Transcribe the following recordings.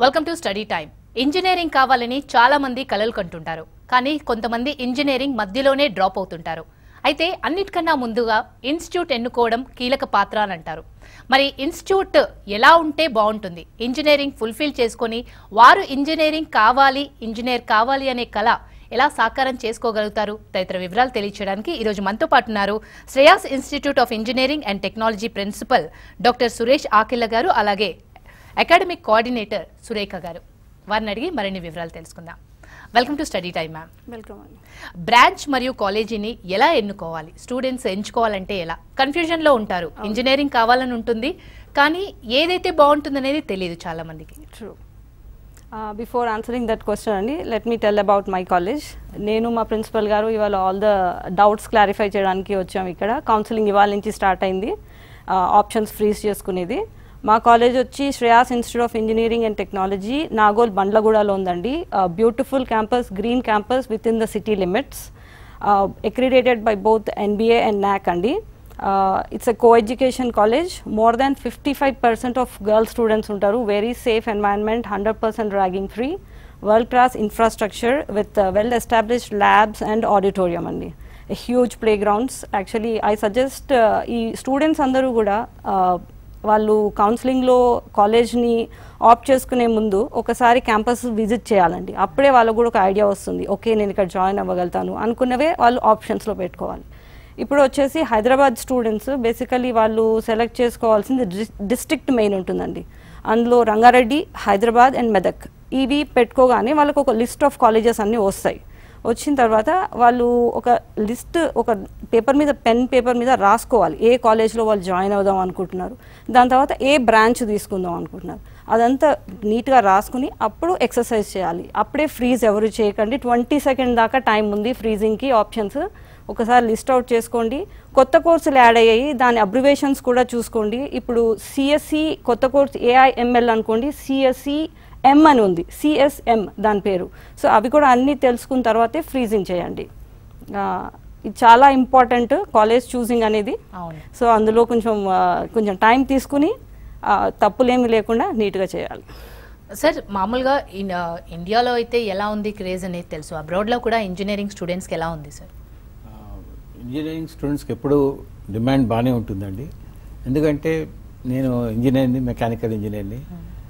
Welcome to study time. Engineering కావాలని చాలా మంది కలలు కంటుంటారు. కానీ కొంతమంది ఇంజనీరింగ్ మధ్యలోనే డ్రాప్ అవుతుంటారు. అయితే అన్నిటికన్నా ముందుగా ఇన్స్టిట్యూట్ ఎన్నుకోవడం కీలక పాత్ర అని అంటారు. మరి ఇన్స్టిట్యూట్ ఎలా ఉంటే బాగుంటుంది? ఇంజనీరింగ్ ఫుల్ఫిల్ చేసుకొని వారు ఇంజనీర్ కావాలి అనే కళ ఎలా సాకారం చేసుకోగలుగుతారు? తదితర వివరాలు తెలియచేయడానికి ఈరోజు మనతో పాటు ఉన్నారు Shreyas institute of engineering and technology principal doctor Suresh Akilla గారు, అలాగే అకాడమిక్ కోఆర్డినేటర్ సురేఖ గారు. వారిని అడిగి మరిన్ని వివరాలు తెలుసుకుందాం. Welcome to study time ma'am. Welcome అండి. బ్రాంచ్ మరియు కాలేజీని ఎలా ఎన్నుకోవాలి? స్టూడెంట్స్ ఎంచుకోవాలంటే ఎలా? కన్ఫ్యూజన్లో ఉంటారు. ఇంజనీరింగ్ కావాలని ఉంటుంది, కానీ ఏదైతే బాగుంటుందనేది తెలియదు చాలా మందికి. True. Before answering that question అండి, let me tell about my college. నేను మా ప్రిన్సిపల్ గారు ఇవాళ ఆల్ ద డౌట్స్ క్లారిఫై చేయడానికి వచ్చాము. ఇక్కడ కౌన్సిలింగ్ ఇవాళ నుంచి స్టార్ట్ అయింది, ఆప్షన్స్ ఫ్రీజ్ చేసుకునేది. మా కాలేజ్ వచ్చి Shreyas institute of engineering and technology, Nagole బండ్లగూడలో ఉందండి. Beautiful campus, green campus with in the city limits, accredited by both NBA and NAAC అండి. It's a co-education college. More than 55% of girls students ఉంటారు. Very safe environment, 100% ragging free, world class infrastructure with well established labs and auditorium అండి. Huge play grounds. Actually I suggest ఈ students అందరూ కూడా వాళ్ళు కౌన్సిలింగ్లో కాలేజ్ని opt చేసుకునే ముందు ఒకసారి క్యాంపస్ విజిట్ చేయాలండి. అప్పుడే వాళ్ళకు కూడా ఒక ఐడియా వస్తుంది, ఓకే నేను ఇక్కడ జాయిన్ అవ్వగలుగుతాను అనుకున్నవే వాళ్ళు ఆప్షన్స్లో పెట్టుకోవాలి. ఇప్పుడు వచ్చేసి హైదరాబాద్ స్టూడెంట్స్ బేసికలీ వాళ్ళు సెలెక్ట్ చేసుకోవాల్సింది డిస్ట్రిక్ట్ మెయిన్ ఉంటుందండి. అందులో రంగారెడ్డి, హైదరాబాద్ అండ్ మెదక్ ఇవి పెట్టుకోగానే వాళ్ళకు ఒక లిస్ట్ ఆఫ్ కాలేజెస్ అన్నీ వస్తాయి. వచ్చిన తర్వాత వాళ్ళు ఒక లిస్ట్, ఒక పెన్ పేపర్ మీద రాసుకోవాలి ఏ కాలేజ్లో వాళ్ళు జాయిన్ అవుదాం అనుకుంటున్నారు, దాని తర్వాత ఏ బ్రాంచ్ తీసుకుందాం అనుకుంటున్నారు. అదంతా నీట్గా రాసుకుని అప్పుడు ఎక్సర్సైజ్ చేయాలి. అప్పుడే ఫ్రీజ్ ఎవరు చేయకండి. 20 సెకండ్ దాకా టైం ఉంది ఫ్రీజింగ్కి. ఆప్షన్స్ ఒకసారి లిస్ట్ అవుట్ చేసుకోండి. కొత్త కోర్సులు యాడ్ అయ్యాయి, దాని అబ్రివేషన్స్ కూడా చూసుకోండి. ఇప్పుడు సిఎస్సి కొత్త కోర్సు AIML అనుకోండి, సిఎస్సి M అని ఉంది, CSM దాని పేరు. సో అవి కూడా అన్నీ తెలుసుకున్న తర్వాతే ఫ్రీజింగ్ చేయండి. ఇది చాలా ఇంపార్టెంట్ కాలేజ్ చూసింగ్ అనేది. సో అందులో కొంచెం టైం తీసుకుని తప్పులేమి లేకుండా నీట్గా చేయాలి. సార్, మామూలుగా ఇండియాలో అయితే ఎలా ఉంది క్రేజ్ అనేది తెలుసు, అబ్రాడ్లో కూడా ఇంజనీరింగ్ స్టూడెంట్స్కి ఎలా ఉంది సార్? ఇంజనీరింగ్ స్టూడెంట్స్కి ఎప్పుడు డిమాండ్ బాగానే ఉంటుందండి. ఎందుకంటే నేను ఇంజనీర్ని, మెకానికల్ ఇంజనీర్ని.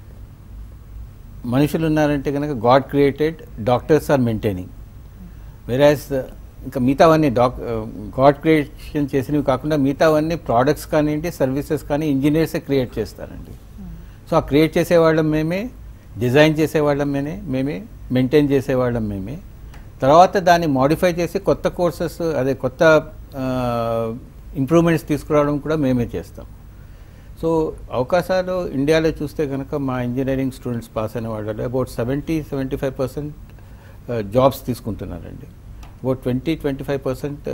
మనుషులు ఉన్నారంటే కనుక God created, doctors are maintaining. Whereas ఇంకా మిగతావన్నీ గాడ్ క్రియేషన్ చేసినవి కాకుండా మిగతావన్నీ ప్రోడక్ట్స్ కానివ్వండి, సర్వీసెస్ కానీ ఇంజనీర్సే క్రియేట్ చేస్తారండి. సో ఆ క్రియేట్ చేసేవాళ్ళం మేమే, డిజైన్ చేసేవాళ్ళం మేమే, మెయింటైన్ చేసేవాళ్ళం మేమే. తర్వాత దాన్ని మోడిఫై చేసి కొత్త కోర్సెస్, అదే కొత్త ఇంప్రూవ్మెంట్స్ తీసుకురావడం కూడా మేమే చేస్తాం. సో అవకాశాలు ఇండియాలో చూస్తే కనుక మా ఇంజనీరింగ్ స్టూడెంట్స్ పాస్ అయిన వాళ్ళలో అబౌట్ 70-75% జాబ్స్ తీసుకుంటున్నారండి. అబౌట్ 20-25%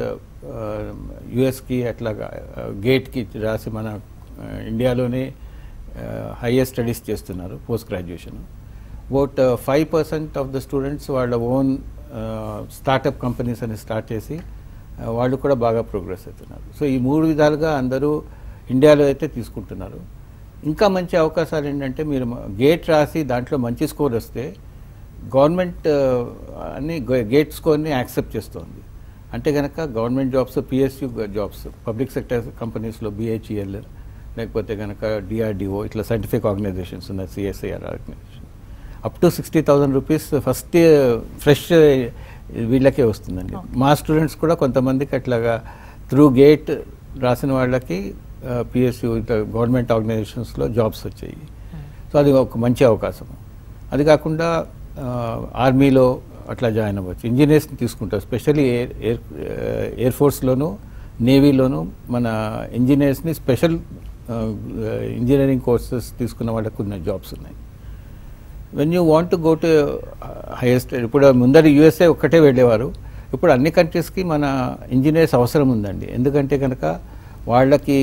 యుఎస్కి అట్లాగా గేట్కి రాసి మన ఇండియాలోనే హైయర్ స్టడీస్ చేస్తున్నారు post graduation. About 5% of the students వాళ్ళ ఓన్ స్టార్టప్ కంపెనీస్ అని స్టార్ట్ చేసి వాళ్ళు కూడా బాగా ప్రోగ్రెస్ అవుతున్నారు. సో ఈ 3 విధాలుగా అందరూ ఇండియాలో అయితే తీసుకుంటున్నారు. ఇంకా మంచి అవకాశాలు ఏంటంటే మీరు గేట్ రాసి దాంట్లో మంచి స్కోర్ వస్తే గవర్నమెంట్ అన్ని గేట్ స్కోర్ని యాక్సెప్ట్ చేస్తుంది. అంటే కనుక government jobs, PSU jobs, public sector కంపెనీస్లో BHEL, లేకపోతే కనుక DRDO ఇట్లా సైంటిఫిక్ ఆర్గనైజేషన్స్ ఉన్నాయి, CSIR organisation, up to 60,000 rupees first fresh వీళ్ళకే వస్తుందండి. మా స్టూడెంట్స్ కూడా కొంతమందికి అట్లాగా త్రూ గేట్ రాసిన వాళ్ళకి PSU గవర్నమెంట్ ఆర్గనైజేషన్స్లో జాబ్స్ వచ్చాయి. సో అది ఒక మంచి అవకాశం. అది కాకుండా ఆర్మీలో అట్లా జాయిన్ అవ్వచ్చు. ఇంజనీర్స్ని తీసుకుంటారు, స్పెషల్లీ ఎయిర్ ఫోర్స్లోను, నేవీలోను మన ఇంజనీర్స్ని స్పెషల్ ఇంజనీరింగ్ కోర్సెస్ తీసుకున్న వాళ్ళకు ఉన్న జాబ్స్ ఉన్నాయి. When you want to go to highest, ఇప్పుడు ముందర USA ఒక్కటే వెళ్ళేవారు, ఇప్పుడు అన్ని కంట్రీస్కి మన ఇంజనీర్స్ అవసరం ఉందండి. ఎందుకంటే కనుక వాళ్ళకి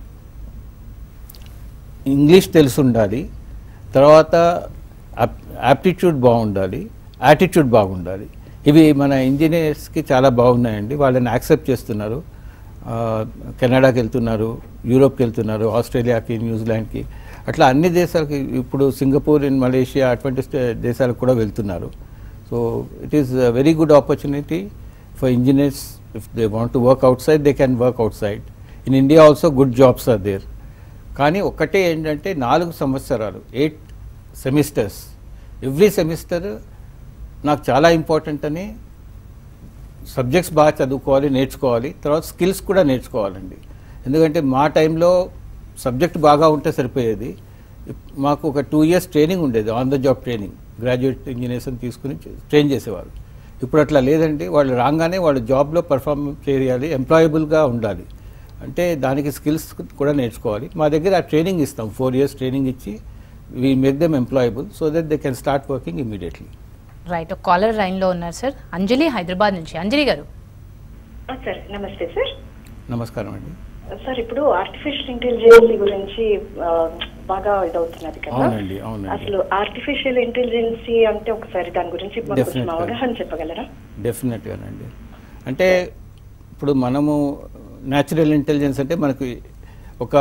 ఇంగ్లీష్ తెలిసి ఉండాలి, తర్వాత యాప్టిట్యూడ్ బాగుండాలి, యాటిట్యూడ్ బాగుండాలి. ఇవి మన ఇంజనీర్స్కి చాలా బాగున్నాయండి. వాళ్ళని యాక్సెప్ట్ చేస్తున్నారు. కెనడాకి వెళ్తున్నారు, యూరోప్కి వెళ్తున్నారు, ఆస్ట్రేలియాకి, న్యూజిలాండ్కి. అట్లా అన్ని దేశాలకి ఇప్పుడు సింగపూర్ ఇన్ మలేషియా అటువంటి దేశాలకు కూడా వెళ్తున్నారు. So it is very good opportunity for engineers. If they want to work outside they can work outside. In India also good jobs are there. కానీ ఒక్కటే ఏంటంటే 4 సంవత్సరాలు 8 సెమిస్టర్స్, ఎవ్రీ సెమిస్టర్ నాకు చాలా ఇంపార్టెంట్ అని subjects బాగా చదువుకోవాలి, నేర్చుకోవాలి, తర్వాత స్కిల్స్ కూడా నేర్చుకోవాలండి. ఎందుకంటే మా టైంలో సబ్జెక్ట్ బాగా ఉంటే సరిపోయేది. మాకు ఒక 2 years ట్రైనింగ్ ఉండేది, on the job training. Graduate engineers తీసుకుని ట్రైన్ చేసేవారు. ఇప్పుడు అట్లా లేదండి. వాళ్ళు రాగానే వాళ్ళు జాబ్లో పర్ఫార్మ్ చేయాలి, ఎంప్లాయబుల్గా ఉండాలి. అంటే దానికి స్కిల్స్ కూడా నేర్చుకోవాలి. మా దగ్గర ఆ ట్రైనింగ్ ఇస్తాం, 4 years ట్రైనింగ్ ఇచ్చి we make them employable so that they can start working immediately. Right, ఒక కాలర్ లైన్లో ఉన్నారు సార్. అంజలి హైదరాబాద్ నుంచి. అంజలి గారు. సార్ నమస్తే సార్. నమస్కారం అండి. సార్ ఇప్పుడు ఆర్టిఫిషియల్ ఇంటెలిజెన్స్ గురించి బాగా ఇదవుతున్నది కదా. అవునండి, అవునండి. అసలు ఆర్టిఫిషియల్ ఇంటెలిజెన్స్ అంటే ఒకసారి దాని గురించి కొంచెం అవగాహన చెప్పగలరా? డెఫినెట్గానండి. అంటే ఇప్పుడు మనము న్యాచురల్ ఇంటెలిజెన్స్ అంటే మనకి ఒక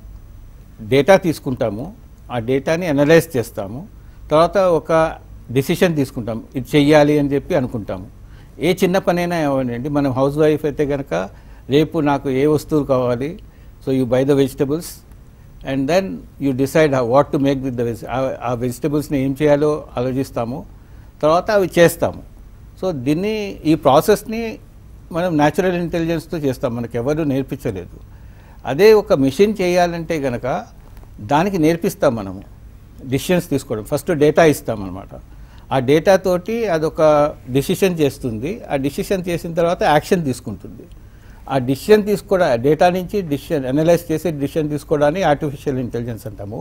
డేటా తీసుకుంటాము, ఆ డేటాని అనలైజ్ చేస్తాము, తర్వాత ఒక డిసిషన్ తీసుకుంటాము, ఇది చెయ్యాలి అని చెప్పి అనుకుంటాము. ఏ చిన్న పనైనా ఏమనండి, మనం హౌస్ వైఫ్ అయితే కనుక రేపు నాకు ఏ వస్తువులు కావాలి, so you buy the vegetables and then you decide what to make with the ఆ వెజిటబుల్స్ని ఏం చేయాలో ఆలోచిస్తాము, తర్వాత అవి చేస్తాము. సో ఈ ప్రాసెస్ని మనం న్యాచురల్ ఇంటెలిజెన్స్తో చేస్తాం, మనకు ఎవరు నేర్పించలేదు. అదే ఒక మెషిన్ చేయాలంటే కనుక దానికి నేర్పిస్తాం మనము డిసిషన్స్ తీసుకోవడం. ఫస్ట్ డేటా ఇస్తామన్నమాట. ఆ డేటాతోటి అదొక డిసిషన్ చేస్తుంది. ఆ డిసిషన్ చేసిన తర్వాత యాక్షన్ తీసుకుంటుంది. ఆ డిసిషన్ డేటా నుంచి అనలైజ్ చేసి డిసిషన్ తీసుకోవడాన్ని ఆర్టిఫిషియల్ ఇంటెలిజెన్స్ అంటాము.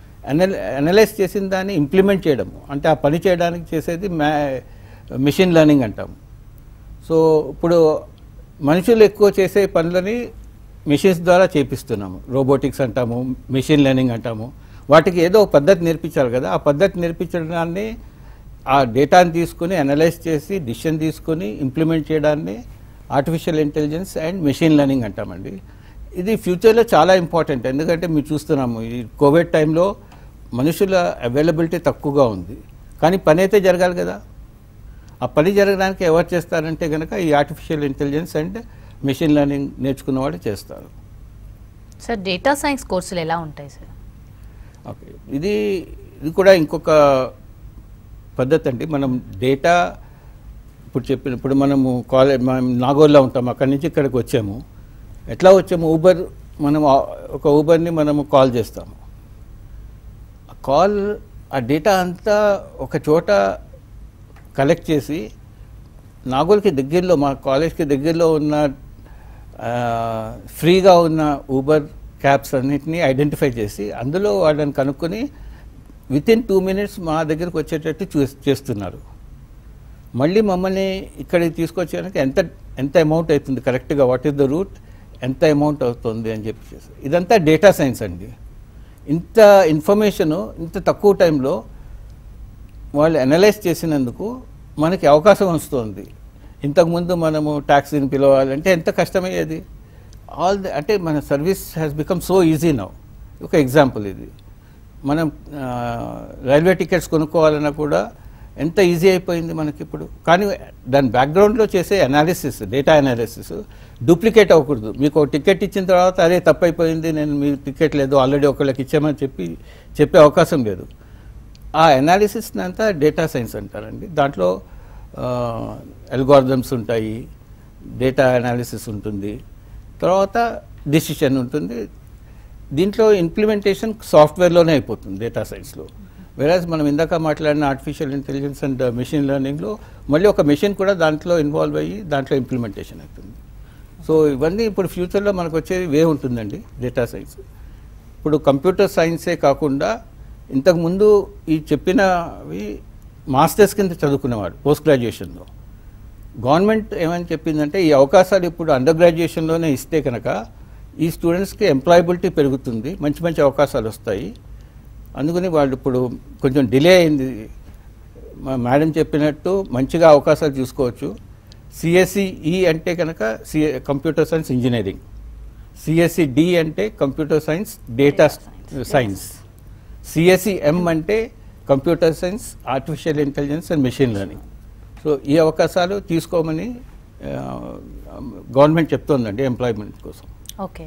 అనలైజ్ చేసిన దాన్ని ఇంప్లిమెంట్ చేయడము, అంటే ఆ పని చేయడానికి చేసేది మెషిన్ లెర్నింగ్ అంటాము. సో ఇప్పుడు మనుషులు ఎక్కువ చేసే పనులని మెషిన్స్ ద్వారా చేపిస్తున్నాము. రోబోటిక్స్ అంటాము, మెషిన్ లెర్నింగ్ అంటాము. వాటికి ఏదో ఒక పద్ధతి నేర్పించాలి కదా. ఆ పద్ధతి నేర్పించడాన్ని, ఆ డేటాని తీసుకుని అనలైజ్ చేసి డిసిషన్ తీసుకొని ఇంప్లిమెంట్ చేయడాన్ని artificial intelligence and machine learning అంటామండి. ఇది ఫ్యూచర్లో చాలా ఇంపార్టెంట్. ఎందుకంటే మీరు చూస్తున్నాము, ఈ కోవిడ్ టైంలో మనుషుల అవైలబిలిటీ తక్కువగా ఉంది, కానీ పని అయితే జరగాలి కదా. ఆ పని జరగడానికి ఎవరు చేస్తారంటే కనుక ఈ artificial intelligence and machine learning నేర్చుకున్న వాళ్ళు చేస్తారు. సార్ డేటా సైన్స్ కోర్సులు ఎలా ఉంటాయి సార్? ఓకే, ఇది కూడా ఇంకొక పద్ధతి అండి. మనం డేటా ఇప్పుడు మనము మనం నాగోల్లో ఉంటాము, అక్కడి నుంచి ఇక్కడికి వచ్చాము. ఎట్లా వచ్చాము? మనం ఒక ఊబర్ని మనము కాల్ చేస్తాము. ఆ డేటా అంతా ఒక చోట కలెక్ట్ చేసి నాగోల్కి దగ్గరలో, మా కాలేజ్కి దగ్గరలో ఉన్న ఫ్రీగా ఉన్న ఊబర్ క్యాబ్స్ అన్నింటినీ ఐడెంటిఫై చేసి అందులో వాళ్ళని కనుక్కొని వితిన్ 2 minutes మా దగ్గరకు వచ్చేటట్టు చేస్తున్నారు. మళ్ళీ మమ్మల్ని ఇక్కడికి తీసుకొచ్చేదానికి ఎంత అమౌంట్ అవుతుంది, కరెక్ట్గా వాట్ ఈస్ ద రూట్, ఎంత అమౌంట్ అవుతుంది అని చెప్పి చేస్తారు. ఇదంతా డేటా సైన్స్ అండి. ఇంత ఇన్ఫర్మేషను ఇంత తక్కువ టైంలో వాళ్ళు అనలైజ్ చేసినందుకు మనకి అవకాశం వస్తుంది. ఇంతకుముందు మనము ట్యాక్సీని పిలవాలంటే ఎంత కష్టమయ్యేది. అంటే మన service has become so easy now. ఒక ఎగ్జాంపుల్ ఇది. మనం రైల్వే టికెట్స్ కొనుక్కోవాలన్నా కూడా ఎంత ఈజీ అయిపోయింది మనకి ఇప్పుడు. కానీ దాని బ్యాక్గ్రౌండ్లో చేసే అనాలిసిస్, డేటా అనాలిసిస్ డూప్లికేట్ అవ్వకూడదు. మీకు ఒక టికెట్ ఇచ్చిన తర్వాత అదే తప్పైపోయింది, నేను మీ టికెట్ లేదు ఆల్రెడీ ఒకళ్ళకి ఇచ్చామని చెప్పే అవకాశం లేదు. ఆ అనాలిసిస్ని అంతా డేటా సైన్స్ అంటారండి. దాంట్లో అల్గోరిథమ్స్ ఉంటాయి, డేటా అనాలిసిస్ ఉంటుంది, తర్వాత డిసిషన్ ఉంటుంది. దీంట్లో ఇంప్లిమెంటేషన్ సాఫ్ట్వేర్లోనే అయిపోతుంది డేటా సైన్స్లో. వెరాజ్ మనం ఇందాక మాట్లాడిన ఆర్టిఫిషియల్ ఇంటెలిజెన్స్ అండ్ మెషిన్ లెర్నింగ్లో మళ్ళీ ఒక మెషిన్ కూడా దాంట్లో ఇన్వాల్వ్ అయ్యి దాంట్లో ఇంప్లిమెంటేషన్ అవుతుంది. సో ఇవన్నీ ఇప్పుడు ఫ్యూచర్లో మనకు వచ్చేది వే ఉంటుందండి డేటా సైన్స్. ఇప్పుడు కంప్యూటర్ సైన్సే కాకుండా ఇంతకుముందు ఈ చెప్పినవి మాస్టర్స్ కింద చదువుకునేవాడు పోస్ట్ గ్రాడ్యుయేషన్లో. గవర్నమెంట్ ఏమని చెప్పిందంటే ఈ అవకాశాలు ఇప్పుడు అండర్ గ్రాడ్యుయేషన్లోనే ఇస్తే కనుక ఈ స్టూడెంట్స్కి ఎంప్లాయబిలిటీ పెరుగుతుంది, మంచి మంచి అవకాశాలు వస్తాయి. అందుకని వాళ్ళు ఇప్పుడు కొంచెం డిలే అయింది. మా మేడం చెప్పినట్టు మంచిగా అవకాశాలు చూసుకోవచ్చు. సిఎస్సి అంటే కనుక కంప్యూటర్ సైన్స్ ఇంజనీరింగ్, సిఎస్సి అంటే computer science data science, CSE-M అంటే computer science, artificial intelligence and machine learning. So ఈ అవకాశాలు తీసుకోమని గవర్నమెంట్ చెప్తోందండి ఎంప్లాయ్మెంట్ కోసం. Okay,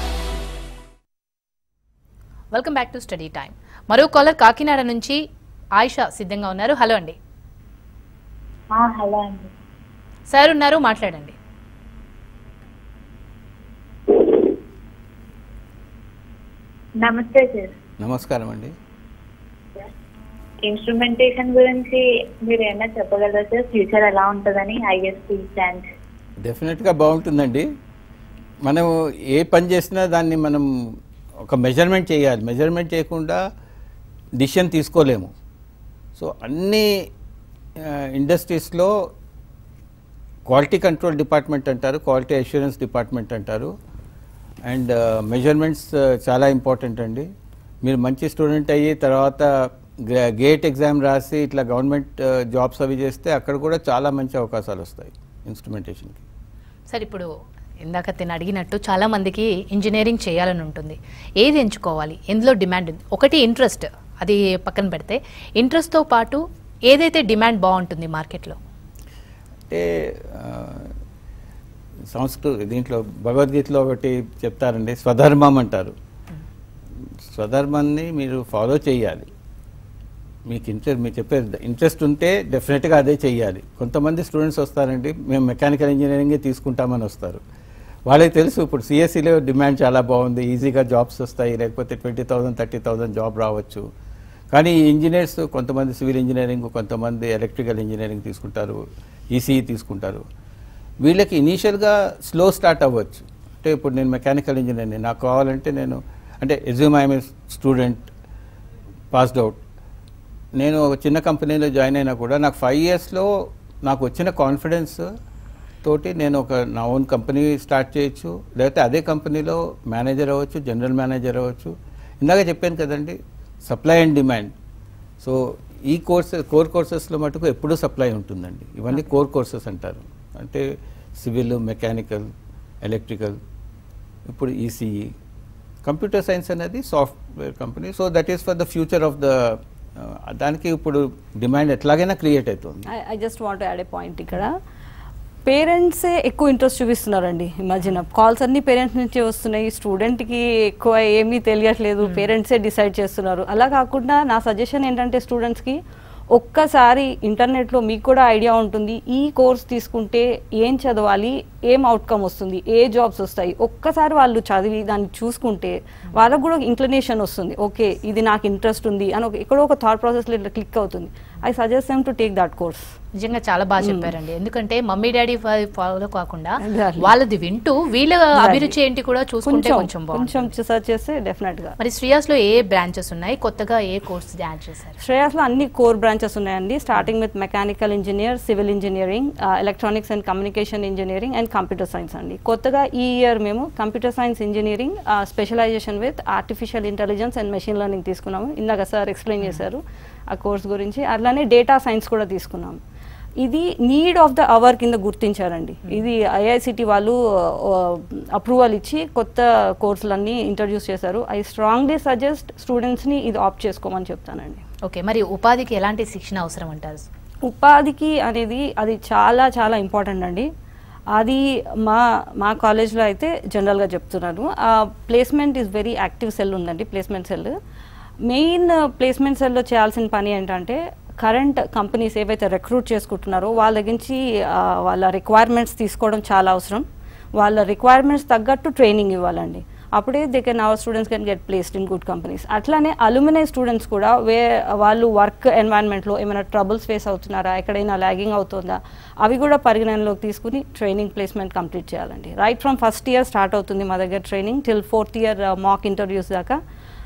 welcome back to study time. మరో కాలర్ కాకినాడ నుంచి ఆయిషా సిద్ధంగా ఉన్నారు. హలో అండి. హలో అండి. సార్ ఉన్నారు, మాట్లాడండి. నమస్తే సార్. నమస్కారం అండి. ఇన్స్ట్రుమెంటేషన్ గురించి మీరు ఏమైనా చెప్పగలరా సార్? ఫ్యూచర్ ఎలా ఉంటుందని ఐఎస్పీ స్టాండ్. డెఫినెట్గా బాగుంటుందండి. మనం ఏ పని చేసినా దాన్ని మనం ఒక మెజర్మెంట్ చేయాలి. మెజర్మెంట్ చేయకుండా డిసిషన్ తీసుకోలేము. సో అన్ని ఇండస్ట్రీస్లో క్వాలిటీ కంట్రోల్ డిపార్ట్మెంట్ అంటారు, క్వాలిటీ అష్యూరెన్స్ డిపార్ట్మెంట్ అంటారు. అండ్ మెజర్మెంట్స్ చాలా ఇంపార్టెంట్ అండి. మీరు మంచి స్టూడెంట్ అయ్యి తర్వాత గేట్ ఎగ్జామ్ రాసి ఇట్లా గవర్నమెంట్ జాబ్స్ అవి చేస్తే అక్కడ కూడా చాలా మంచి అవకాశాలు వస్తాయి ఇన్స్ట్రుమెంటేషన్కి. సార్, ఇప్పుడు ఇందాక తిని అడిగినట్టు చాలా మందికి ఇంజనీరింగ్ చేయాలని ఉంటుంది. ఏది ఎంచుకోవాలి, ఎందులో డిమాండ్ ఉంది? ఒకటి ఇంట్రెస్ట్, అది పక్కన పెడితే ఇంట్రెస్ట్తో పాటు ఏదైతే డిమాండ్ బాగుంటుంది మార్కెట్లో? అంటే దీంట్లో భగవద్గీతలో ఒకటి చెప్తారండి, స్వధర్మం అంటారు. స్వధర్మాన్ని మీరు ఫాలో చేయాలి. మీరు చెప్పేది ఇంట్రెస్ట్ ఉంటే డెఫినెట్గా అదే చెయ్యాలి. కొంతమంది స్టూడెంట్స్ వస్తారండి, మేము మెకానికల్ ఇంజనీరింగే తీసుకుంటామని వస్తారు. వాళ్ళకి తెలుసు ఇప్పుడు సిఎస్సిలో డిమాండ్ చాలా బాగుంది, ఈజీగా జాబ్స్ వస్తాయి, లేకపోతే 20,000 30,000 జాబ్ రావచ్చు. కానీ ఈ ఇంజనీర్స్ కొంతమంది సివిల్ ఇంజనీరింగ్, కొంతమంది ఎలక్ట్రికల్ ఇంజనీరింగ్ తీసుకుంటారు, ఈసీఈ తీసుకుంటారు. వీళ్ళకి ఇనీషియల్గా స్లో స్టార్ట్ అవ్వచ్చు. అంటే ఇప్పుడు నేను మెకానికల్ ఇంజనీర్ని, నాకు కావాలంటే నేను అంటే assume I'm a student passed out, నేను ఒక చిన్న కంపెనీలో జాయిన్ అయినా కూడా నాకు 5 ఇయర్స్లో నాకు వచ్చిన కాన్ఫిడెన్స్ తోటి నేను నా ఓన్ కంపెనీ స్టార్ట్ చేయొచ్చు, లేకపోతే అదే కంపెనీలో మేనేజర్ అవ్వచ్చు, జనరల్ మేనేజర్ అవ్వచ్చు. ఇందాక చెప్పాను కదండి, సప్లై అండ్ డిమాండ్. సో ఈ కోర్ కోర్సెస్లో మటుకు ఎప్పుడూ సప్లై ఉంటుందండి. ఇవన్నీ కోర్ కోర్సెస్ అంటారు. అంటే సివిల్, మెకానికల్, ఎలక్ట్రికల్, ఇప్పుడు ఈసీఈ, కంప్యూటర్ సైన్స్ అనేది software company. So that is for the future of the దానికి ఇప్పుడు డిమాండ్ ఎట్లాగైనా క్రియేట్ అవుతుంది. I just want add a point. ఇక్కడ పేరెంట్సే ఎక్కువ ఇంట్రెస్ట్ చూపిస్తున్నారండి. ఈ మధ్యన కాల్స్ అన్ని పేరెంట్స్ నుంచి వస్తున్నాయి. స్టూడెంట్కి ఎక్కువ ఏమీ తెలియట్లేదు, పేరెంట్సే డిసైడ్ చేస్తున్నారు. అలా కాకుండా నా సజెషన్ ఏంటంటే స్టూడెంట్స్కి ఒక్కసారి ఇంటర్నెట్లో మీకు కూడా ఐడియా ఉంటుంది, ఈ కోర్స్ తీసుకుంటే ఏం చదవాలి, ఏం అవుట్కమ్ వస్తుంది, ఏ జాబ్స్ వస్తాయి, ఒక్కసారి వాళ్ళు చదివి దాన్ని చూసుకుంటే వాళ్ళకు కూడా ఇంక్లినేషన్ వస్తుంది. ఓకే, ఇది నాకు ఇంట్రెస్ట్ ఉంది అని ఎక్కడో ఒక థాట్ ప్రాసెస్లో ఇట్లా క్లిక్ అవుతుంది. I suggest them to take that course. నిజంగా చాలా బాగా చెప్పారండి. ఎందుకంటే మమ్మీ డాడీ ఫాలో కాకుండా వాళ్ళది వింటూ వీళ్ళ అభిరుచి ఏంటి కూడా చూసుకుంటే కొంచెం సర్చ్ చేస్తే డెఫినెట్ గా. మరి శ్రేయాస్లో ఏ బ్రాంచెస్ ఉన్నాయి, కొత్తగా ఏ కోర్స్ యాడ్ చేశారు? శ్రేయాస్లో అన్ని కోర్ బ్రాంచెస్ ఉన్నాయండి, starting with mechanical engineer, civil engineering, electronics and communication engineering and computer science అండి. కొత్తగా ఈ ఇయర్ మేము computer science engineering specialization with artificial intelligence and machine learning తీసుకున్నాము. ఇందాక సార్ ఎక్స్ప్లెయిన్ చేశారు ఆ కోర్స్ గురించి. అట్లానే డేటా సైన్స్ కూడా తీసుకున్నాము. ఇది నీడ్ ఆఫ్ ద అవర్ కింద గుర్తించారండి. ఇది ఐఐసిటి వాళ్ళు అప్రూవల్ ఇచ్చి కొత్త కోర్సులన్నీ ఇంట్రడ్యూస్ చేశారు. ఐ స్ట్రాంగ్లీ సజెస్ట్ స్టూడెంట్స్ని ఇది ఆప్ట్ చేసుకోమని చెప్తానండి. ఓకే, మరి ఉపాధికి ఎలాంటి శిక్షణ అవసరం అంటారు? ఉపాధికి అనేది అది చాలా చాలా ఇంపార్టెంట్ అండి. అది మా కాలేజ్లో అయితే జనరల్గా చెప్తున్నాను, placement is very active cell ఉందండి. ప్లేస్మెంట్ సెల్ మెయిన్ ప్లేస్మెంట్ సెల్లో చేయాల్సిన పని ఏంటంటే కరెంట్ కంపెనీస్ ఏవైతే రిక్రూట్ చేసుకుంటున్నారో వాళ్ళ నుంచి వాళ్ళ రిక్వైర్మెంట్స్ తీసుకోవడం చాలా అవసరం. వాళ్ళ రిక్వైర్మెంట్స్ తగ్గట్టు ట్రైనింగ్ ఇవ్వాలండి. అప్పుడే they can our students can get placed in good companies. అట్లానే అల్యూమినై స్టూడెంట్స్ కూడా వాళ్ళు వర్క్ ఎన్వైరన్మెంట్లో ఏమైనా ట్రబుల్స్ ఫేస్ అవుతున్నారా, ఎక్కడైనా ల్యాగింగ్ అవుతుందా, అవి కూడా పరిగణనలోకి తీసుకుని ట్రైనింగ్ ప్లేస్మెంట్ కంప్లీట్ చేయాలండి. Right from first year start అవుతుంది మా దగ్గర training till 4th year mock interviews దాకా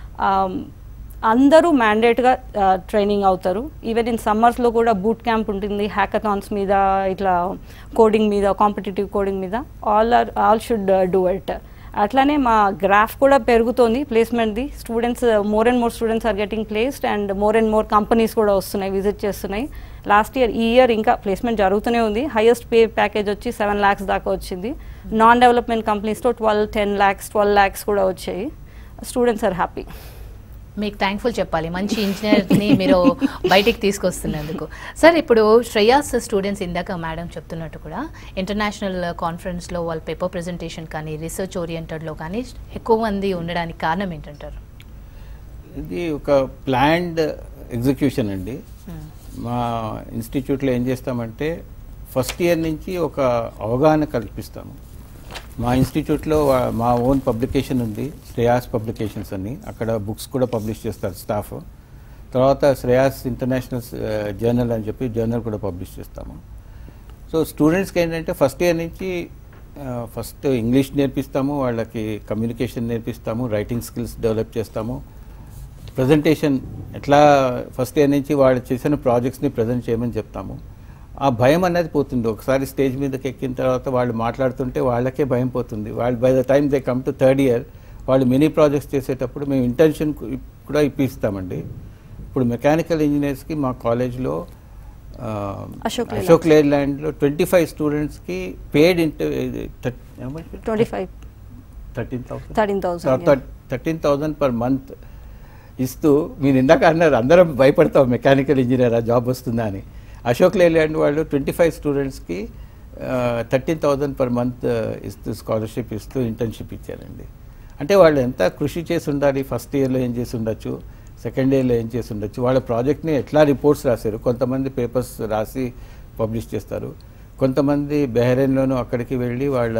అందరూ మ్యాండేట్గా ట్రైనింగ్ అవుతారు. ఈవెన్ ఇన్ సమ్మర్స్లో కూడా బూట్ క్యాంప్ ఉంటుంది, హ్యాకథాన్స్ మీద, ఇట్లా కోడింగ్ మీద, కాంపిటేటివ్ కోడింగ్ మీద. All should do it. అట్లానే మా గ్రాఫ్ కూడా పెరుగుతోంది ప్లేస్మెంట్ది. Students more and more students are getting placed and more companies కూడా వస్తున్నాయి, విజిట్ చేస్తున్నాయి. లాస్ట్ ఇయర్, ఈ ఇయర్ ఇంకా ప్లేస్మెంట్ జరుగుతూనే ఉంది. హైయెస్ట్ పే ప్యాకేజ్ వచ్చి 7 lakhs దాకా వచ్చింది. నాన్ డెవలప్మెంట్ కంపెనీస్తో 10 lakhs 12 lakhs కూడా వచ్చాయి. Students are happy. మీకు థ్యాంక్ఫుల్ చెప్పాలి, మంచి ఇంజనీర్ని మీరు బయటికి తీసుకొస్తున్నందుకు. సార్, ఇప్పుడు శ్రేయాస్ స్టూడెంట్స్ ఇందాక మేడం చెప్తున్నట్టు కూడా ఇంటర్నేషనల్ కాన్ఫరెన్స్లో వాళ్ళ పేపర్ ప్రెజెంటేషన్ కానీ రీసెర్చ్ ఓరియంటెడ్లో కానీ ఎక్కువ మంది ఉండడానికి కారణం ఏంటంటారు? ఇది ఒక ప్లాన్డ్ ఎగ్జిక్యూషన్ అండి. మా ఇన్స్టిట్యూట్లో ఏం చేస్తామంటే ఫస్ట్ ఇయర్ నుంచి ఒక అవగాహన కల్పిస్తాము. మా ఇన్స్టిట్యూట్లో మా ఓన్ పబ్లికేషన్ ఉంది, శ్రేయాస్ పబ్లికేషన్స్ అని. అక్కడ బుక్స్ కూడా పబ్లిష్ చేస్తారు స్టాఫ్. తర్వాత శ్రేయాస్ ఇంటర్నేషనల్ జర్నల్ అని చెప్పి జర్నల్ కూడా పబ్లిష్ చేస్తాము. సో స్టూడెంట్స్కి ఏంటంటే ఫస్ట్ ఇయర్ నుంచి ఫస్ట్ ఇంగ్లీష్ నేర్పిస్తాము, వాళ్ళకి కమ్యూనికేషన్ నేర్పిస్తాము, రైటింగ్ స్కిల్స్ డెవలప్ చేస్తాము, ప్రజెంటేషన్ ఎట్లా ఫస్ట్ ఇయర్ నుంచి వాళ్ళు చేసిన ప్రాజెక్ట్స్ని ప్రజెంట్ చేయమని చెప్తాము. ఆ భయం అనేది పోతుంది. ఒకసారి స్టేజ్ మీదకి ఎక్కిన తర్వాత వాళ్ళు మాట్లాడుతుంటే వాళ్ళకే భయం పోతుంది. వాళ్ళు by the time they come to third year వాళ్ళు మినీ ప్రాజెక్ట్స్ చేసేటప్పుడు మేము ఇంటర్న్షన్ కూడా ఇప్పిస్తామండి. ఇప్పుడు మెకానికల్ ఇంజనీర్స్కి మా కాలేజ్లో అశోక్ లేలాండ్లో 25 స్టూడెంట్స్కి పెయిడ్ 13,000 పర్ మంత్ ఇస్తూ, మీరు ఇందాక అన్నారు అందరం భయపడతాం మెకానికల్ ఇంజనీర్ ఆ జాబ్ వస్తుందా అని. అశోక్ లేలాండ్ వాళ్ళు 25 స్టూడెంట్స్కి 13,000 పర్ మంత్ ఇస్తూ స్కాలర్షిప్ ఇస్తూ ఇంటర్న్షిప్ ఇచ్చారండి. అంటే వాళ్ళు ఎంత కృషి చేసి ఉండాలి, ఫస్ట్ ఇయర్లో ఏం చేసి ఉండొచ్చు, సెకండ్ ఇయర్లో ఏం చేసి ఉండొచ్చు, వాళ్ళ ప్రాజెక్ట్ని ఎట్లా రిపోర్ట్స్ రాశారు. కొంతమంది పేపర్స్ రాసి పబ్లిష్ చేస్తారు, కొంతమంది బహ్రెయిన్లోనూ అక్కడికి వెళ్ళి వాళ్ళ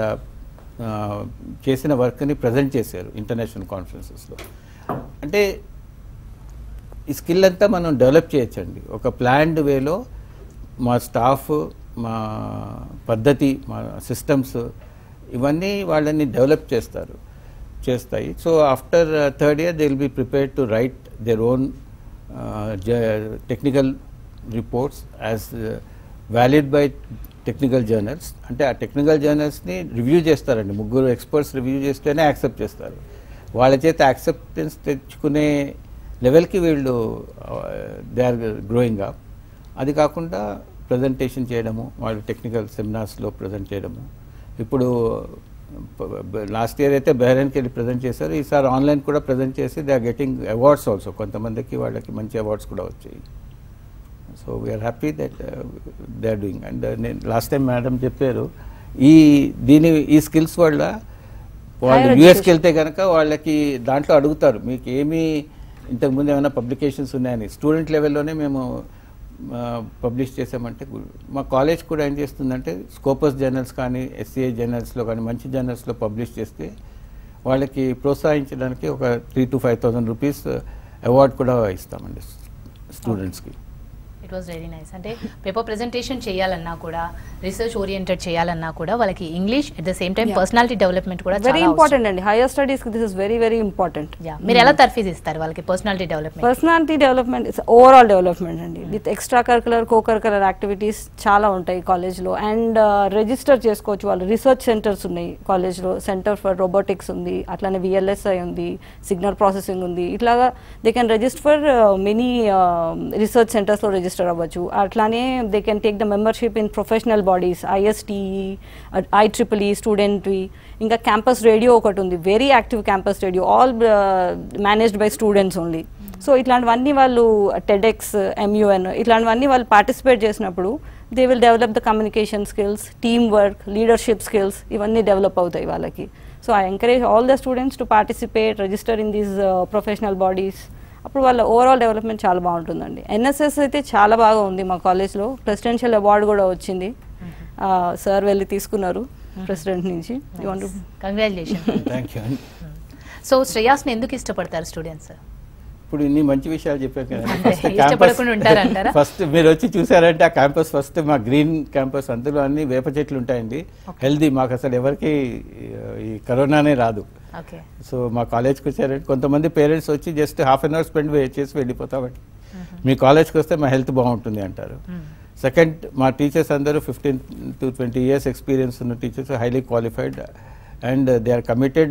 చేసిన వర్క్ని ప్రజెంట్ చేశారు ఇంటర్నేషనల్ కాన్ఫరెన్సెస్లో. అంటే ఈ స్కిల్ అంతా మనం డెవలప్ చేయొచ్చండి ఒక ప్లాన్డ్ వేలో. మా స్టాఫ్, మా పద్ధతి, మా సిస్టమ్స్ ఇవన్నీ వాళ్ళని డెవలప్ చేస్తాయి. So after third year they will be prepared to write their own technical reports as valid by technical journals. అంటే ఆ టెక్నికల్ జర్నల్స్ని రివ్యూ చేస్తారండి, 3 ఎక్స్పర్ట్స్ రివ్యూ చేస్తేనే యాక్సెప్ట్ చేస్తారు. వాళ్ళ చేత యాక్సెప్టెన్స్ తెచ్చుకునే లెవెల్కి వీళ్ళు దే ఆర్ గ్రోయింగ్ అప్. అది కాకుండా ప్రజెంటేషన్ చేయడము, వాళ్ళు టెక్నికల్ సెమినార్స్లో ప్రజెంట్ చేయడము. ఇప్పుడు లాస్ట్ ఇయర్ అయితే బహ్రెయిన్కి వెళ్ళి ప్రజెంట్ చేశారు, ఈసారి ఆన్లైన్ కూడా ప్రజెంట్ చేసి they are getting awards also. కొంతమందికి వాళ్ళకి మంచి అవార్డ్స్ కూడా వచ్చాయి. So we are happy that they are doing. And నేను లాస్ట్ టైం మేడం చెప్పారు ఈ స్కిల్స్ వల్ల వాళ్ళు యూఎస్కి వెళ్తే కనుక వాళ్ళకి దాంట్లో అడుగుతారు మీకు ఏమీ ఇంతకుముందు ఏమైనా పబ్లికేషన్స్ ఉన్నాయని. స్టూడెంట్ లెవెల్లోనే మేము పబ్లిష్ చేసామంటే మా కాలేజ్ కూడా ఏం చేస్తుందంటే స్కోపస్ జర్నల్స్ కానీ ఎస్సీఐ జర్నల్స్లో కానీ మంచి జర్నల్స్లో పబ్లిష్ చేస్తే వాళ్ళకి ప్రోత్సహించడానికి ఒక 3,000 to 5,000 రూపీస్ అవార్డ్ కూడా ఇస్తామండి స్టూడెంట్స్కి. It was very nice. అంటే పేపర్ ప్రెజెంటేషన్ చేయాలన్నా కూడా, రీసెర్చ్ ఓరియంటెడ్ చేయాలన్నా కూడా వాళ్ళకి English at the same time personality development కూడా వెరీ ఇంపార్టెంట్ అండి. Higher studies this is very very important. మీరు ఎలా తర్ఫీజ్ ఇస్తారు వాళ్ళకి personality development? Personality development is overall development అండి. With extra curricular, co curricular activities చాలా ఉంటాయి కాలేజ్లో. అండ్ రిజిస్టర్ చేసుకోవచ్చు వాళ్ళు. రీసెర్చ్ సెంటర్స్ ఉన్నాయి కాలేజ్లో, సెంటర్ ఫర్ రోబోటిక్స్ ఉంది, అట్లానే VLSI ఉంది, సిగ్నల్ ప్రాసెసింగ్ ఉంది. ఇట్లాగా they can register for many research సెంటర్స్లో రిజిస్టర్ అవ్వచ్చు. అట్లానే they can take the membership in professional bodies, ISTE, IEEE, స్టూడెంట్వి. ఇంకా క్యాంపస్ రేడియో ఒకటి ఉంది, very active campus radio, all managed by students only. So ఇట్లాంటివన్నీ వాళ్ళు TEDx, MUN ఇట్లాంటివన్నీ వాళ్ళు పార్టిసిపేట్ చేసినప్పుడు they will develop the communication skills, team work, leadership skills ఇవన్నీ డెవలప్ అవుతాయి వాళ్ళకి. So I encourage all the students to participate, register in these professional bodies. అప్పుడు వాళ్ళ ఓవరాల్ డెవలప్మెంట్ చాలా బాగుంటుందండి. NSS అయితే చాలా బాగా ఉంది మా కాలేజ్లో. ప్రెసిడెన్షియల్ అవార్డు కూడా వచ్చింది, సార్ వెళ్ళి తీసుకున్నారు ప్రెసిడెంట్ నుంచి. కంగ్రాచులేషన్. Thank you. సో శ్రేయాస్ని ఎందుకు ఇష్టపడతారు స్టూడెంట్స్? ఇప్పుడు ఇన్ని మంచి విషయాలు చెప్పాను ఇష్టపడకుండా ఉంటారంటారా? ఫస్ట్ మీరు వచ్చి చూసారంటే ఆ క్యాంపస్ ఫస్ట్ మా గ్రీన్ క్యాంపస్, అందులో అన్ని వేప చెట్లు ఉంటాయండి, హెల్దీ. మాకు అసలు ఎవరికి ఈ కరోనానే రాదు. సో మా కాలేజ్కి వచ్చారంటే కొంతమంది పేరెంట్స్ వచ్చి జస్ట్ ½ an hour స్పెండ్ చేసి వెళ్ళిపోతామండి. మీ కాలేజ్కి వస్తే మా హెల్త్ బాగుంటుంది అంటారు. సెకండ్, మా టీచర్స్ అందరూ 15 to 20 years ఎక్స్పీరియన్స్ ఉన్న teachers, highly qualified and they are committed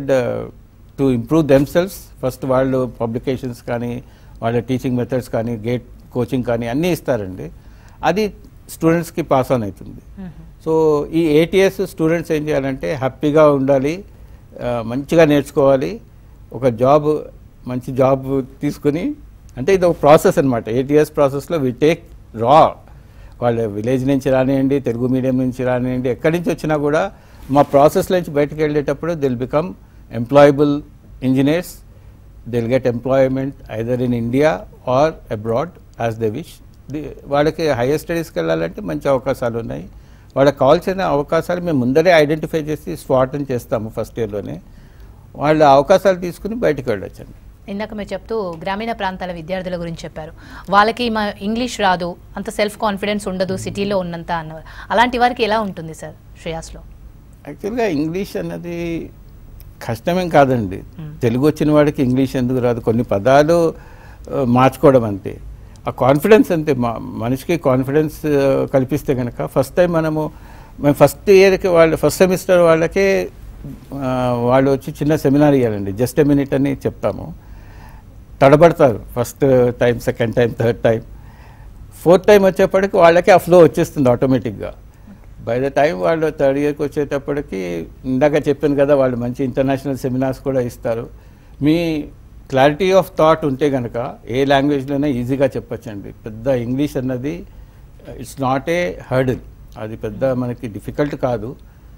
to improve themselves. First వాళ్ళు పబ్లికేషన్స్ కానీ, వాళ్ళ టీచింగ్ మెథడ్స్ కానీ, గేట్ కోచింగ్ కానీ అన్నీ ఇస్తారండి. అది స్టూడెంట్స్కి పాస్ ఆన్ అవుతుంది. సో ఈ ATS స్టూడెంట్స్ ఏం చేయాలంటే హ్యాపీగా ఉండాలి, మంచిగా నేర్చుకోవాలి, ఒక జాబ్ మంచి జాబ్ తీసుకుని, అంటే ఇది ఒక ప్రాసెస్ అనమాట. 8 years ప్రాసెస్లో వి టేక్ రా, వాళ్ళ విలేజ్ నుంచి రానివ్వండి, తెలుగు మీడియం నుంచి రానివ్వండి, ఎక్కడి నుంచి వచ్చినా కూడా మా ప్రాసెస్ నుంచి బయటకు వెళ్ళేటప్పుడు they'll become employable engineers. They'll get employment either in India or abroad as they wish. వాళ్ళకి హైయర్ స్టడీస్కి వెళ్ళాలంటే మంచి అవకాశాలు ఉన్నాయి. వాళ్ళకి కావాల్సిన అవకాశాలు మేము ముందరే ఐడెంటిఫై చేసి స్పాటన్ చేస్తాము ఫస్ట్ ఇయర్లోనే. వాళ్ళ అవకాశాలు తీసుకుని బయటకు వెళ్ళొచ్చండి. ఇందాక మీరు చెప్తూ గ్రామీణ ప్రాంతాల విద్యార్థుల గురించి చెప్పారు. వాళ్ళకి మా ఇంగ్లీష్ రాదు, అంత సెల్ఫ్ కాన్ఫిడెన్స్ ఉండదు సిటీలో ఉన్నంత అన్నవారు. అలాంటి వారికి ఎలా ఉంటుంది సార్ శ్రేయాస్లో? యాక్చువల్గా ఇంగ్లీష్ అన్నది కష్టమేం కాదండి. తెలుగు వచ్చిన వాడికి ఇంగ్లీష్ ఎందుకు రాదు? కొన్ని పదాలు మార్చుకోవడం అంతే. ఆ కాన్ఫిడెన్స్ అంతే. మనిషికి కాన్ఫిడెన్స్ కల్పిస్తే కనుక ఫస్ట్ టైం మేము ఫస్ట్ ఇయర్కి ఫస్ట్ సెమిస్టర్ వాళ్ళకే వాళ్ళు వచ్చి చిన్న సెమినార్ ఇవ్వాలండి. జస్ట్ ఎ మినిట్ అని చెప్తాము. తడబడతారు first time, second time, third time. Fourth time వచ్చేప్పటికి వాళ్ళకి ఆ ఫ్లో వచ్చేస్తుంది ఆటోమేటిక్గా. బై ద టైం వాళ్ళు థర్డ్ ఇయర్కి వచ్చేటప్పటికి ఇందాక చెప్పాను కదా, వాళ్ళు మంచి ఇంటర్నేషనల్ సెమినార్స్ కూడా ఇస్తారు. మీ క్లారిటీ ఆఫ్ థాట్ ఉంటే కనుక ఏ లాంగ్వేజ్లోనే ఈజీగా చెప్పచ్చండి. పెద్ద ఇంగ్లీష్ అన్నది ఇట్స్ నాట్ ఏ హర్డిల్. అది పెద్ద మనకి డిఫికల్ట్ కాదు.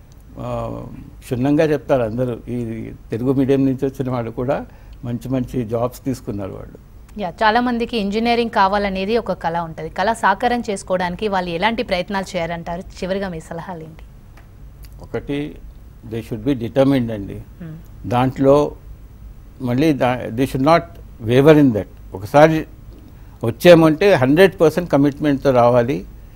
క్షుణ్ణంగా చెప్తారు అందరూ. ఈ తెలుగు మీడియం నుంచి వచ్చిన వాళ్ళు కూడా మంచి మంచి జాబ్స్ తీసుకున్నారు వాళ్ళు. చాలా మందికి ఇంజనీరింగ్ కావాలనేది ఒక కళ ఉంటుంది. కళ సాకారం చేసుకోవడానికి వాళ్ళు ఎలాంటి ప్రయత్నాలు చేయాలంటారు? చివరిగా మీ సలహాలు ఏంటి? ఒకటి, దే షుడ్ బి డిటర్మిన్డ్ అండి. దాంట్లో మళ్ళీ they should not waver in that. ఒకసారి వచ్చామంటే 100% కమిట్మెంట్తో రావాలి.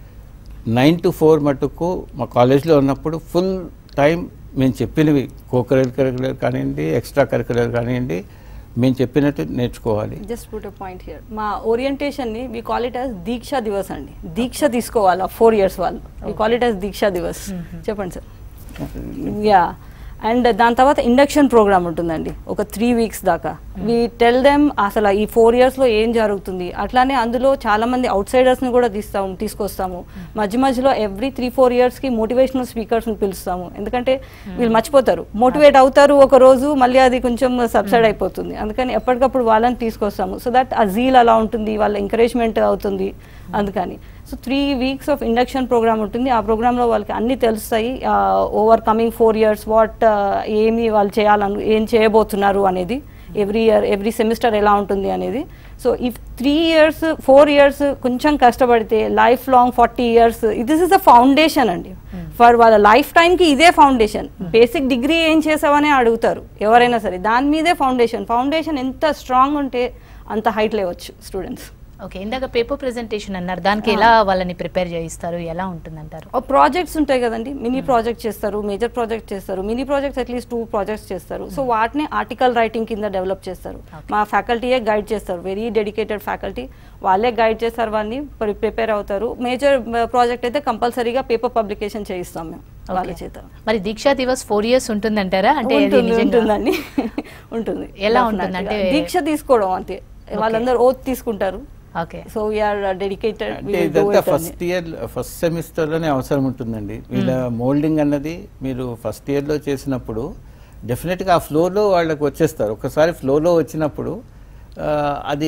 9 to 4 మటుకు మా కాలేజ్లో ఉన్నప్పుడు ఫుల్ టైం మేము చెప్పినవి కరిక్యులర్ కానివ్వండి, ఎక్స్ట్రా కరిక్యులర్ కానివ్వండి, మేము చెప్పినట్టు నేర్చుకోవాలి. Just put a point here. మా ఓరియంటేషన్ని we call it as Deeksha Divas అండి. దీక్ష తీసుకోవాలి 4 years వాళ్ళు. We call it as Deeksha Divas. చెప్పండి సార్. యా. అండ్ దాని తర్వాత ఇండక్షన్ ప్రోగ్రామ్ ఉంటుందండి ఒక 3 weeks దాకా. వీ టెల్ దెమ్ అసలు ఈ 4 yearsలో ఏం జరుగుతుంది. అట్లానే అందులో చాలా మంది అవుట్ సైడర్స్ని కూడా తీసుకొస్తాము. మధ్య మధ్యలో ఎవ్రీ 3-4 yearsకి మోటివేషనల్ స్పీకర్స్ని పిలుస్తాము. ఎందుకంటే వీళ్ళు మర్చిపోతారు, మోటివేట్ అవుతారు ఒక రోజు, మళ్ళీ అది కొంచెం సబ్సైడ్ అయిపోతుంది. అందుకని ఎప్పటికప్పుడు వాళ్ళని తీసుకొస్తాము. సో దట్ ఆ జీల్ అలా ఉంటుంది, వాళ్ళ ఎంకరేజ్మెంట్ అవుతుంది. అందుకని so 3 weeks of induction program ఉంటుంది. ఆ ప్రోగ్రాంలో వాళ్ళకి అన్నీ తెలుస్తాయి. ఓవర్ కమింగ్ 4 years ఏమి వాళ్ళు ఏం చేయబోతున్నారు అనేది, ఎవ్రీ సెమిస్టర్ ఎలా ఉంటుంది అనేది. సో ఈ 3 years 4 years కొంచెం కష్టపడితే life long 40 years this is a foundation అండి. ఫర్ వాళ్ళ లైఫ్ టైంకి ఇదే ఫౌండేషన్. బేసిక్ డిగ్రీ ఏం చేసావనే అడుగుతారు ఎవరైనా సరే, దాని మీదే ఫౌండేషన్ ఎంత స్ట్రాంగ్ ఉంటే అంత హైట్ లేవచ్చు స్టూడెంట్స్. ఓకే, ఇందాక పేపర్ ప్రెజెంటేషన్ అన్నారు, దానికి ఎలా వాళ్ళని ప్రిపేర్ చేయిస్తారు, ఎలా ఉంటుందంటారు? ప్రాజెక్ట్స్ ఉంటాయి కదండి, మినీ ప్రాజెక్ట్ చేస్తారు, మేజర్ ప్రాజెక్ట్ చేస్తారు. మినీ ప్రాజెక్ట్స్ అట్లీస్ట్ 2 projects చేస్తారు. సో వాటిని ఆర్టికల్ రైటింగ్ కింద డెవలప్ చేస్తారు. మా ఫ్యాకల్టీయే గైడ్ చేస్తారు, వెరీ డెడికేటెడ్ ఫ్యాకల్టీ. వాళ్ళే గైడ్ చేస్తారు, వాళ్ళని ప్రిపేర్ అవుతారు. మేజర్ ప్రాజెక్ట్ అయితే కంపల్సరీగా పేపర్ పబ్లికేషన్ చేయిస్తాం మేము వాళ్ళ చేత. మరి దీక్షా దివస్ 4 years ఉంటుందంటారా? అంటే ఉంటుందండి. ఉంటుంది. ఎలా ఉంటుంది అంటే దీక్ష తీసుకోవడం అంతే. వాళ్ళందరూ ఓత్ తీసుకుంటారు. Okay, so we are dedicated. ఇదంతా ఫస్ట్ సెమిస్టర్లోనే అవసరం ఉంటుందండి. వీళ్ళ మోల్డింగ్ అన్నది మీరు ఫస్ట్ ఇయర్లో చేసినప్పుడు డెఫినెట్గా ఆ ఫ్లోలో వాళ్ళకి వచ్చేస్తారు. ఒకసారి ఫ్లోలో వచ్చినప్పుడు అది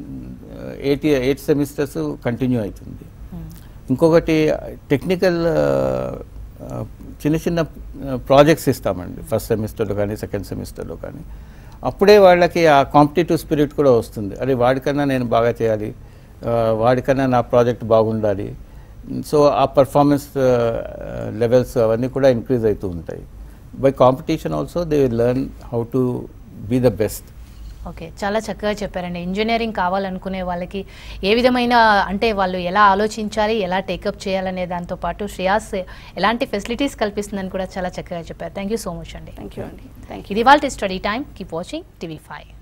8 సెమిస్టర్స్ కంటిన్యూ అవుతుంది. ఇంకొకటి టెక్నికల్ చిన్న చిన్న ప్రాజెక్ట్స్ ఇస్తామండి ఫస్ట్ సెమిస్టర్లో కానీ సెకండ్ సెమిస్టర్లో కానీ. అప్పుడే వాళ్ళకి ఆ కాంపిటేటివ్ స్పిరిట్ కూడా వస్తుంది. అరే వాడికన్నా నేను బాగా చేయాలి, వాడికన్నా నా ప్రాజెక్ట్ బాగుండాలి. సో ఆ పర్ఫార్మెన్స్ లెవెల్స్ అవన్నీ కూడా ఇంక్రీజ్ అవుతూ ఉంటాయి. By competition also they will learn how to be the best. Okay, చాలా చక్కగా చెప్పారండి. ఇంజనీరింగ్ కావాలనుకునే వాళ్ళకి ఏ విధమైన అంటే వాళ్ళు ఎలా ఆలోచించాలి, ఎలా టేకప్ చేయాలనే దాంతో పాటు శ్రేయాస్ ఎలాంటి ఫెసిలిటీస్ కల్పిస్తుందని కూడా చాలా చక్కగా చెప్పారు. థ్యాంక్ యూ సో మచ్ అండి. థ్యాంక్ యూ అండి. ఇది వాళ్ళ study time. Keep watching TV5.